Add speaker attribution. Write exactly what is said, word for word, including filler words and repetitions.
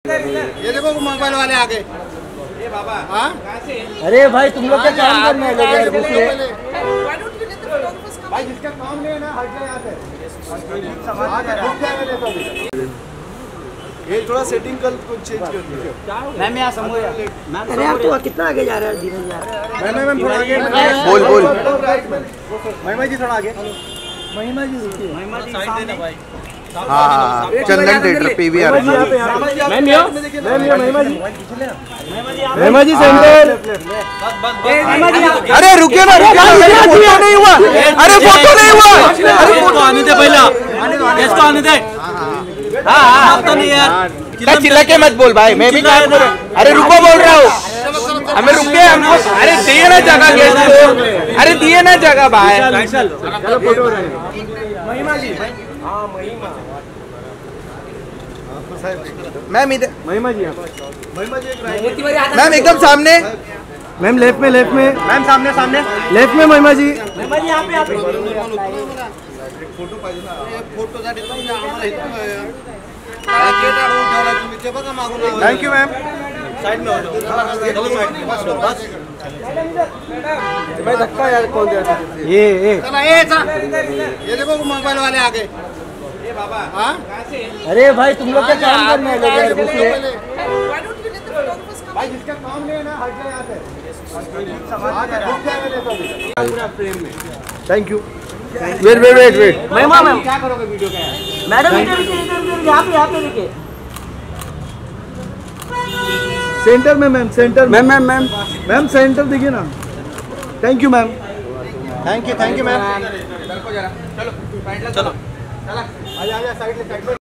Speaker 1: ये देखो मोबाइल वाले आ गए। ये बाबा हाँ
Speaker 2: अरे भाई तुम लोग क्या काम करने लगे यार घुसे।
Speaker 1: भाई जिसका काम नहीं है ना हट जाए यहाँ से। ये थोड़ा सेटिंग कर कुछ चेंज कर दीजिए।
Speaker 2: मैम यहाँ समोया। अरे यार तू कितना आगे जा रहा है धीरे जा रहा है।
Speaker 1: मैम मैम थोड़ा आगे
Speaker 3: बोल बोल
Speaker 1: महिमा जी थोड़ा आगे।
Speaker 2: महिमा जी रुकिए। महिमा जी सामने भाई।
Speaker 3: हाँ चंदन थिएटर पीवीआर।
Speaker 2: मैम यो मैम यो महिमा जी
Speaker 1: महिमा जी सेंटर।
Speaker 3: अरे रुकिए ना रुकिए ना फोटो नहीं हुआ। अरे फोटो नहीं हुआ।
Speaker 4: अरे फोटो आने दे पहला इसको आने दे। हाँ हाँ तो नहीं यार
Speaker 3: चिल्ला के मत बोल भाई मैं भी काम कर रहा हूँ। अरे रुको बोल रहा हूँ हमें रुके हमको। अरे दिए ना जगह गेस्ट को। अरे दिए ना जगह भाई।
Speaker 1: चलो फोटो
Speaker 2: महिमा जी हाँ महिमा
Speaker 3: मैम इधर
Speaker 1: महिमा जी महिमा जी
Speaker 3: मैम एकदम सामने।
Speaker 1: मैम लेफ्ट में लेफ्ट में मैम सामने सामने लेफ्ट में महिमा जी।
Speaker 2: महिमा जी यहाँ पे आप
Speaker 1: फोटो पाहिजे ना फोटोसाठी थँक्यू मॅम साइड में हो जाओ चलो साइड में बस बस भाई धक्का यार कौन दिया ये ये चला ये ये देखो मोबाइल वाले आ गए। ये बाबा हाँ
Speaker 2: अरे भाई तुम लोग क्या काम करने लगे यार घुसे।
Speaker 1: भाई जिसका काम नहीं है ना हट जाए यहाँ से। Thank you. Wait wait wait wait
Speaker 2: Mahima ma'am
Speaker 1: क्या करोगे वीडियो का
Speaker 2: मैडम इधर इधर यहाँ पे यहाँ पे रुके।
Speaker 1: सेंटर में ma'am centre ma'am ma'am ma'am ma'am centre देखिए ना। Thank you ma'am thank you thank you ma'am. चलो चलो आजा आजा साइड साइड